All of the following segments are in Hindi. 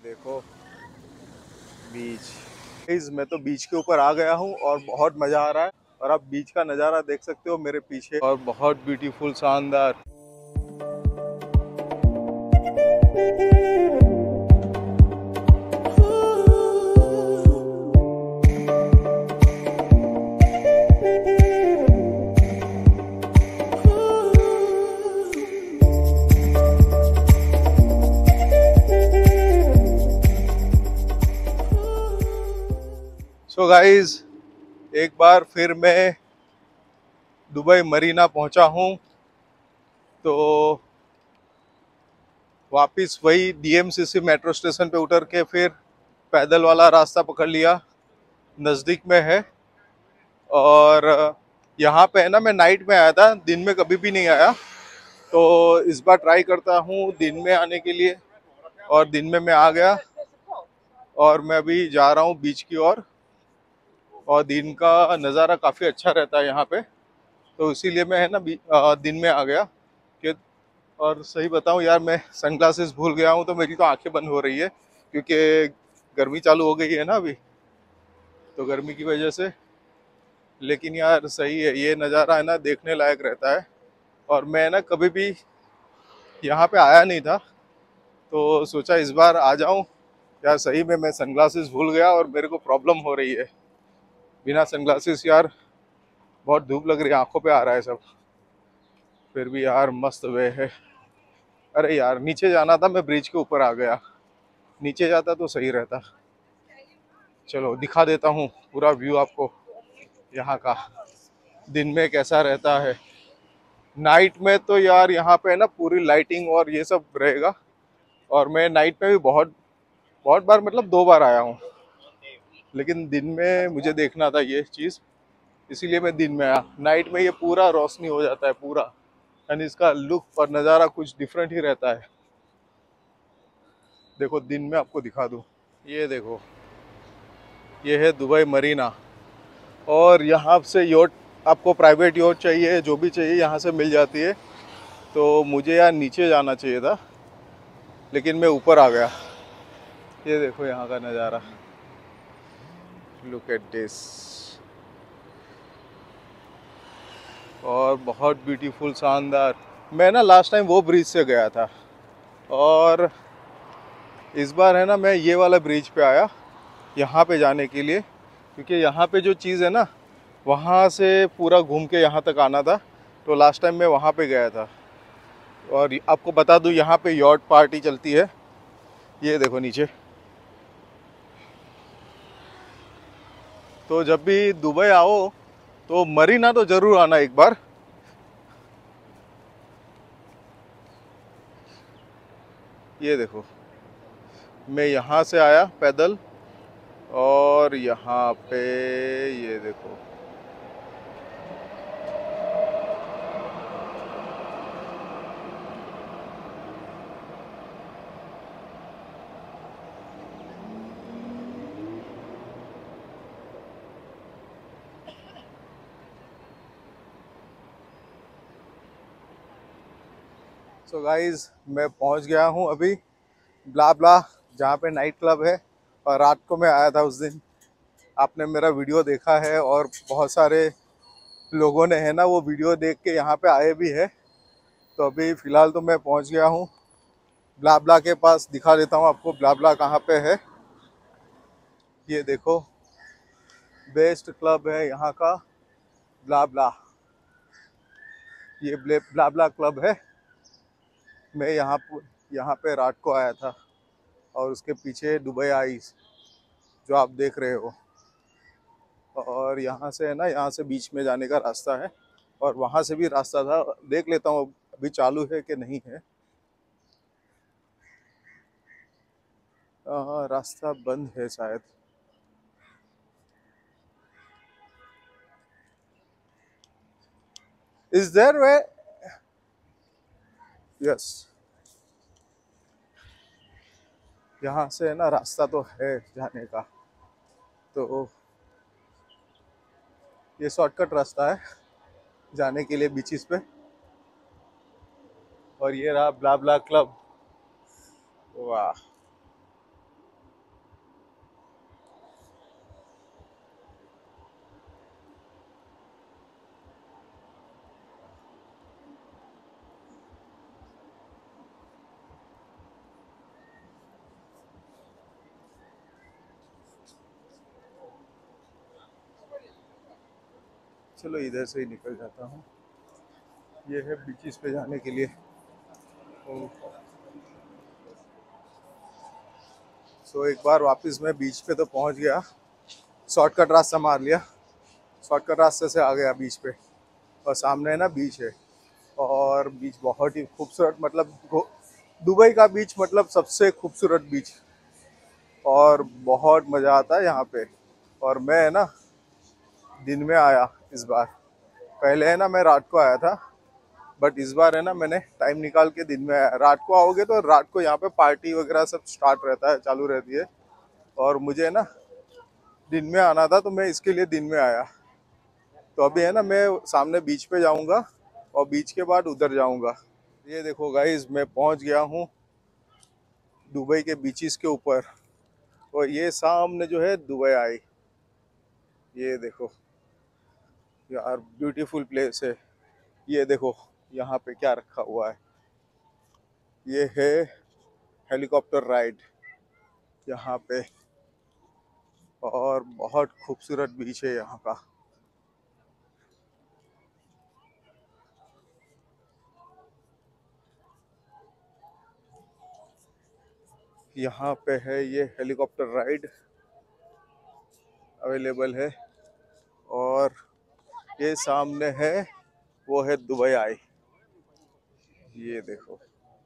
देखो बीच। इस मैं तो बीच के ऊपर आ गया हूँ और बहुत मज़ा आ रहा है। और आप बीच का नज़ारा देख सकते हो मेरे पीछे, और बहुत ब्यूटीफुल, शानदार। सो गाइज, एक बार फिर मैं दुबई मरीना पहुंचा हूं। तो वापस वही डीएमसीसी मेट्रो स्टेशन पे उतर के फिर पैदल वाला रास्ता पकड़ लिया, नज़दीक में है। और यहाँ पे है ना, मैं नाइट में आया था, दिन में कभी भी नहीं आया। तो इस बार ट्राई करता हूँ दिन में आने के लिए, और दिन में मैं आ गया। और मैं अभी जा रहा हूँ बीच की ओर, और दिन का नज़ारा काफ़ी अच्छा रहता है यहाँ पे। तो इसीलिए मैं है ना दिन में आ गया कि। और सही बताऊं यार, मैं सनग्लासेस भूल गया हूँ, तो मेरी तो आंखें बंद हो रही है क्योंकि गर्मी चालू हो गई है ना अभी, तो गर्मी की वजह से। लेकिन यार सही है, ये नज़ारा है ना देखने लायक रहता है। और मैं ना कभी भी यहाँ पे आया नहीं था, तो सोचा इस बार आ जाऊं। यार सही में मैं सनग्लासेस भूल गया और मेरे को प्रॉब्लम हो रही है बिना सनग्लासेस। यार बहुत धूप लग रही है, आंखों पे आ रहा है सब। फिर भी यार मस्त वे है। अरे यार नीचे जाना था, मैं ब्रिज के ऊपर आ गया। नीचे जाता तो सही रहता। चलो दिखा देता हूँ पूरा व्यू आपको यहाँ का, दिन में कैसा रहता है। नाइट में तो यार यहाँ पे है ना पूरी लाइटिंग और ये सब रहेगा। और मैं नाइट में भी बहुत बहुत बार, मतलब 2 बार आया हूँ, लेकिन दिन में मुझे देखना था ये चीज़, इसीलिए मैं दिन में आया। नाइट में ये पूरा रोशनी हो जाता है पूरा, यानी इसका लुक और नज़ारा कुछ डिफरेंट ही रहता है। देखो दिन में आपको दिखा दूँ, ये देखो, ये है दुबई मरीना। और यहाँ से योट, आपको प्राइवेट योट चाहिए, जो भी चाहिए यहाँ से मिल जाती है। तो मुझे यार नीचे जाना चाहिए था, लेकिन मैं ऊपर आ गया। ये देखो यहाँ का नज़ारा, लुक एट दिस। और बहुत ब्यूटीफुल, शानदार। मैं ना लास्ट टाइम वो ब्रिज से गया था, और इस बार है ना मैं ये वाला ब्रिज पे आया यहाँ पे जाने के लिए, क्योंकि यहाँ पे जो चीज़ है ना, वहाँ से पूरा घूम के यहाँ तक आना था। तो लास्ट टाइम मैं वहाँ पे गया था। और आपको बता दूँ, यहाँ पे यॉट पार्टी चलती है, ये देखो नीचे। तो जब भी दुबई आओ तो मरीना तो ज़रूर आना एक बार। ये देखो, मैं यहाँ से आया पैदल, और यहाँ पे ये देखो। सो गाइज, मैं पहुँच गया हूँ अभी ब्ला ब्ला, जहाँ पे नाइट क्लब है। और रात को मैं आया था उस दिन, आपने मेरा वीडियो देखा है, और बहुत सारे लोगों ने है ना वो वीडियो देख के यहाँ पे आए भी है। तो अभी फ़िलहाल तो मैं पहुँच गया हूँ ब्ला ब्ला के पास। दिखा देता हूँ आपको ब्ला ब्ला कहाँ पे है। ये देखो, बेस्ट क्लब है यहाँ का ब्ला ब्ला। ये ब्ला ब्ला क्लब है। मैं यहाँ पे रात को आया था, और उसके पीछे दुबई आइस जो आप देख रहे हो। और यहाँ से है ना, यहाँ से बीच में जाने का रास्ता है, और वहाँ से भी रास्ता था। देख लेता हूँ अभी चालू है कि नहीं है। रास्ता बंद है शायद। Is their way? यस, यहाँ से है ना रास्ता तो है जाने का। तो ये शॉर्टकट रास्ता है जाने के लिए बीचेस पे। और ये रहा ब्ला ब्ला क्लब। वाह, चलो इधर से ही निकल जाता हूँ। ये है बीचेस पे जाने के लिए। सो एक बार वापस मैं बीच पे तो पहुँच गया, शॉर्टकट रास्ता मार लिया, शॉर्टकट रास्ते से आ गया बीच पे, और सामने है ना बीच है। और बीच बहुत ही खूबसूरत, मतलब दुबई का बीच मतलब सबसे खूबसूरत बीच, और बहुत मज़ा आता है यहाँ पे। और मैं है ना दिन में आया इस बार, पहले है ना मैं रात को आया था, बट इस बार है ना मैंने टाइम निकाल के दिन में आया। रात को आओगे तो रात को यहाँ पे पार्टी वगैरह सब स्टार्ट रहता है, चालू रहती है, और मुझे है ना दिन में आना था, तो मैं इसके लिए दिन में आया। तो अभी है ना मैं सामने बीच पे जाऊंगा, और बीच के बाद उधर जाऊंगा। ये देखो गाइस, मैं पहुंच गया हूँ दुबई के बीचेस के ऊपर, और ये सामने जो है दुबई आई। ये देखो यार, ब्यूटीफुल प्लेस है। ये देखो यहाँ पे क्या रखा हुआ है, ये है हेलीकॉप्टर राइड यहाँ पे, और बहुत खूबसूरत बीच है यहाँ का। यहाँ पे है ये हेलीकॉप्टर राइड अवेलेबल है, और ये सामने है वो है दुबई आई। ये देखो,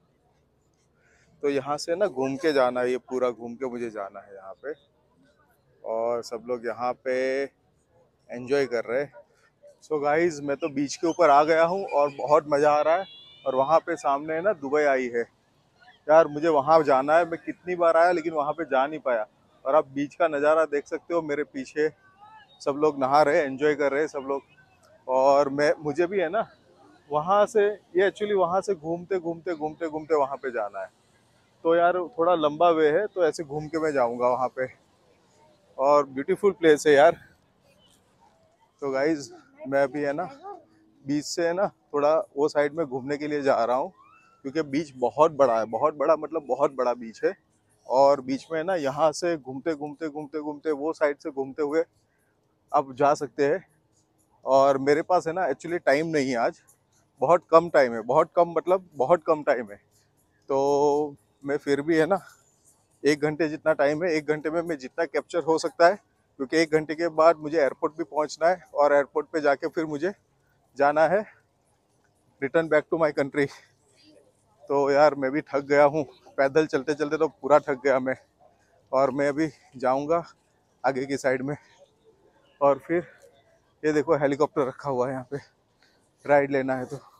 तो यहाँ से ना घूम के जाना है, ये पूरा घूम के मुझे जाना है यहाँ पे, और सब लोग यहाँ पे एंजॉय कर रहे हैं। सो गाइज, मैं तो बीच के ऊपर आ गया हूँ और बहुत मज़ा आ रहा है। और वहाँ पे सामने है ना दुबई आई है। यार मुझे वहाँ जाना है, मैं कितनी बार आया लेकिन वहाँ पे जा नहीं पाया। और आप बीच का नज़ारा देख सकते हो, मेरे पीछे सब लोग नहा रहे हैं, एंजॉय कर रहे हैं सब लोग। और मुझे भी है ना वहाँ से, ये एक्चुअली वहाँ से घूमते घूमते घूमते घूमते वहाँ पे जाना है। तो यार थोड़ा लंबा वे है, तो ऐसे घूम के मैं जाऊँगा वहाँ पे। और ब्यूटीफुल प्लेस है यार। तो गाइज, मैं भी है ना बीच से है ना थोड़ा वो साइड में घूमने के लिए जा रहा हूँ, क्योंकि बीच बहुत बड़ा है, बहुत बड़ा मतलब बहुत बड़ा बीच है। और बीच में है ना यहाँ से घूमते घूमते घूमते घूमते वो साइड से घूमते हुए आप जा सकते हैं। और मेरे पास है ना एक्चुअली टाइम नहीं है आज, बहुत कम टाइम है, बहुत कम मतलब बहुत कम टाइम है। तो मैं फिर भी है ना 1 घंटे जितना टाइम है, 1 घंटे में मैं जितना कैप्चर हो सकता है, क्योंकि 1 घंटे के बाद मुझे एयरपोर्ट भी पहुंचना है, और एयरपोर्ट पे जाके फिर मुझे जाना है return back to my country. तो यार मैं भी थक गया हूँ, पैदल चलते चलते तो पूरा थक गया मैं। और मैं अभी जाऊँगा आगे की साइड में। और फिर ये देखो हेलीकॉप्टर रखा हुआ है यहाँ पे, राइड लेना है तो।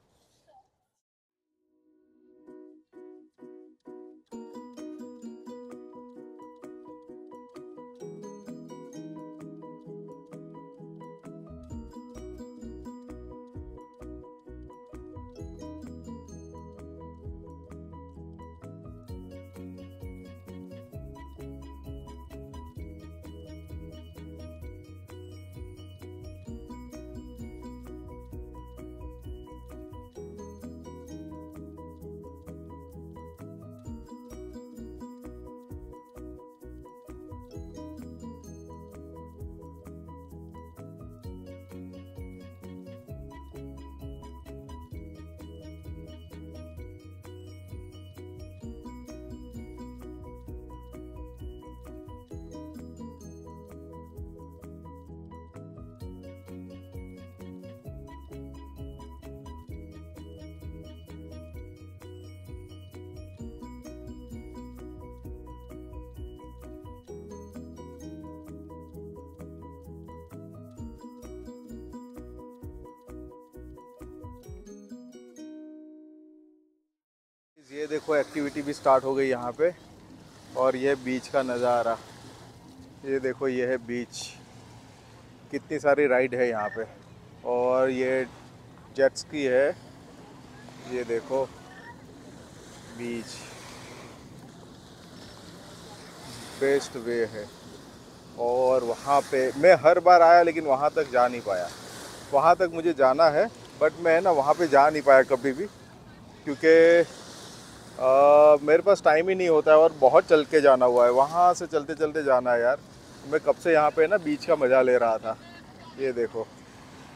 ये देखो एक्टिविटी भी स्टार्ट हो गई यहाँ पे, और ये बीच का नज़ारा। ये देखो ये है बीच, कितनी सारी राइड है यहाँ पे। और ये जेट्स की है, ये देखो बीच, बेस्ट वे है। और वहाँ पे मैं हर बार आया लेकिन वहाँ तक जा नहीं पाया, वहाँ तक मुझे जाना है, बट मैं ना वहाँ पे जा नहीं पाया कभी भी, क्योंकि मेरे पास टाइम ही नहीं होता है, और बहुत चल के जाना हुआ है, वहाँ से चलते चलते जाना है यार। मैं कब से यहाँ पे ना बीच का मज़ा ले रहा था। ये देखो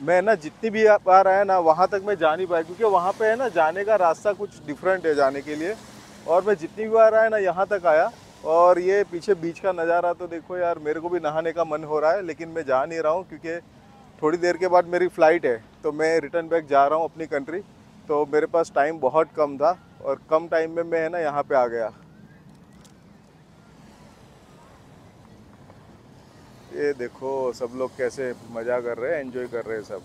मैं ना जितनी भी बार आया ना वहाँ तक मैं जा नहीं पाया, क्योंकि वहाँ पे है ना जाने का रास्ता कुछ डिफरेंट है जाने के लिए। और मैं जितनी भी बार आया ना यहाँ तक आया। और ये पीछे बीच का नज़ारा तो देखो यार, मेरे को भी नहाने का मन हो रहा है, लेकिन मैं जा नहीं रहा हूँ क्योंकि थोड़ी देर के बाद मेरी फ़्लाइट है, तो मैं रिटर्न बैक जा रहा हूँ अपनी कंट्री। तो मेरे पास टाइम बहुत कम था और कम टाइम में मैं है ना यहाँ पे आ गया। ये देखो सब लोग कैसे मज़ा कर रहे हैं, एंजॉय कर रहे हैं सब।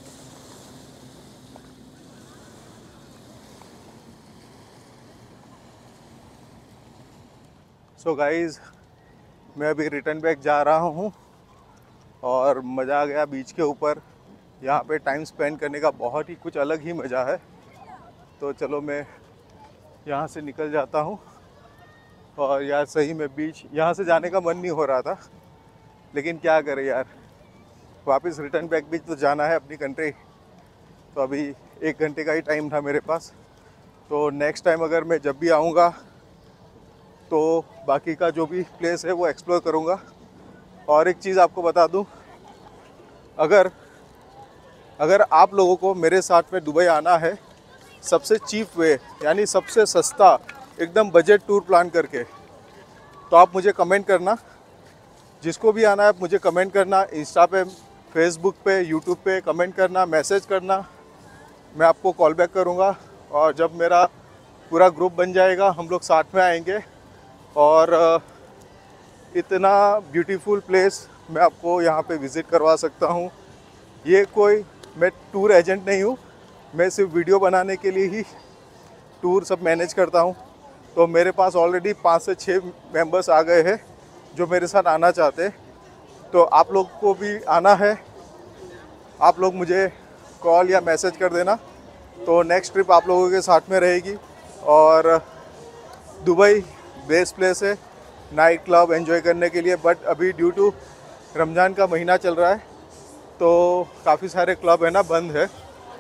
सो गाइज़, मैं अभी रिटर्न बैक जा रहा हूँ और मज़ा आ गया बीच के ऊपर। यहाँ पे टाइम स्पेंड करने का बहुत ही कुछ अलग ही मज़ा है। तो चलो मैं यहाँ से निकल जाता हूँ। और यार सही में बीच यहाँ से जाने का मन नहीं हो रहा था, लेकिन क्या करें यार, वापस रिटर्न बैक भी तो जाना है अपनी कंट्री। तो अभी 1 घंटे का ही टाइम था मेरे पास। तो नेक्स्ट टाइम अगर मैं जब भी आऊँगा तो बाकी का जो भी प्लेस है वो एक्सप्लोर करूँगा। और एक चीज़ आपको बता दूँ, अगर अगर आप लोगों को मेरे साथ में दुबई आना है सबसे चीप वे, यानी सबसे सस्ता एकदम बजट टूर प्लान करके, तो आप मुझे कमेंट करना। जिसको भी आना है आप मुझे कमेंट करना, इंस्टा पे, फेसबुक पे, यूट्यूब पे कमेंट करना, मैसेज करना। मैं आपको कॉल बैक करूँगा। और जब मेरा पूरा ग्रुप बन जाएगा हम लोग साथ में आएंगे। और इतना ब्यूटीफुल प्लेस मैं आपको यहाँ पे विज़िट करवा सकता हूँ। ये कोई मैं टूर एजेंट नहीं हूँ, मैं सिर्फ वीडियो बनाने के लिए ही टूर सब मैनेज करता हूँ। तो मेरे पास ऑलरेडी 5 से 6 मेंबर्स आ गए हैं जो मेरे साथ आना चाहते हैं। तो आप लोग को भी आना है, आप लोग मुझे कॉल या मैसेज कर देना, तो नेक्स्ट ट्रिप आप लोगों के साथ में रहेगी। और दुबई बेस्ट प्लेस है नाइट क्लब एंजॉय करने के लिए। बट अभी ड्यू टू रमज़ान का महीना चल रहा है तो काफ़ी सारे क्लब है ना बंद है।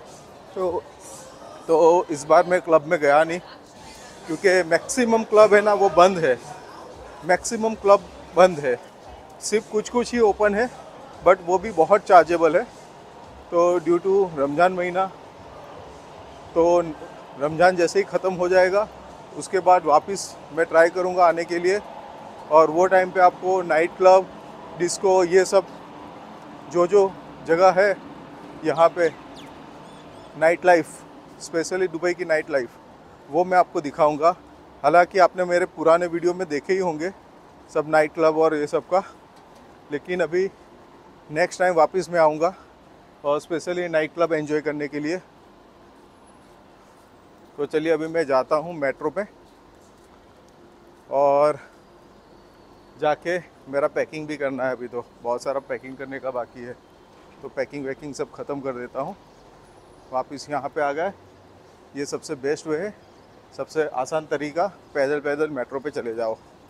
तो इस बार मैं क्लब में गया नहीं, क्योंकि मैक्सिमम क्लब है ना वो बंद है। मैक्सिमम क्लब बंद है, सिर्फ कुछ कुछ ही ओपन है, बट वो भी बहुत चार्जेबल है। तो ड्यू टू रमज़ान महीना, तो रमज़ान जैसे ही ख़त्म हो जाएगा उसके बाद वापस मैं ट्राई करूँगा आने के लिए। और वो टाइम पे आपको नाइट क्लब, डिस्को, ये सब जो जगह है यहाँ पे नाइट लाइफ, स्पेशली दुबई की नाइट लाइफ, वो मैं आपको दिखाऊंगा। हालांकि आपने मेरे पुराने वीडियो में देखे ही होंगे सब नाइट क्लब और ये सब का, लेकिन अभी नेक्स्ट टाइम वापस मैं आऊँगा और स्पेशली नाइट क्लब एंजॉय करने के लिए। तो चलिए अभी मैं जाता हूँ मेट्रो पे और जाके मेरा पैकिंग भी करना है। अभी तो बहुत सारा पैकिंग करने का बाकी है, तो पैकिंग वैकिंग सब ख़त्म कर देता हूँ। वापस यहाँ पे आ गए, ये सबसे बेस्ट वे है, सबसे आसान तरीका, पैदल पैदल मेट्रो पे चले जाओ।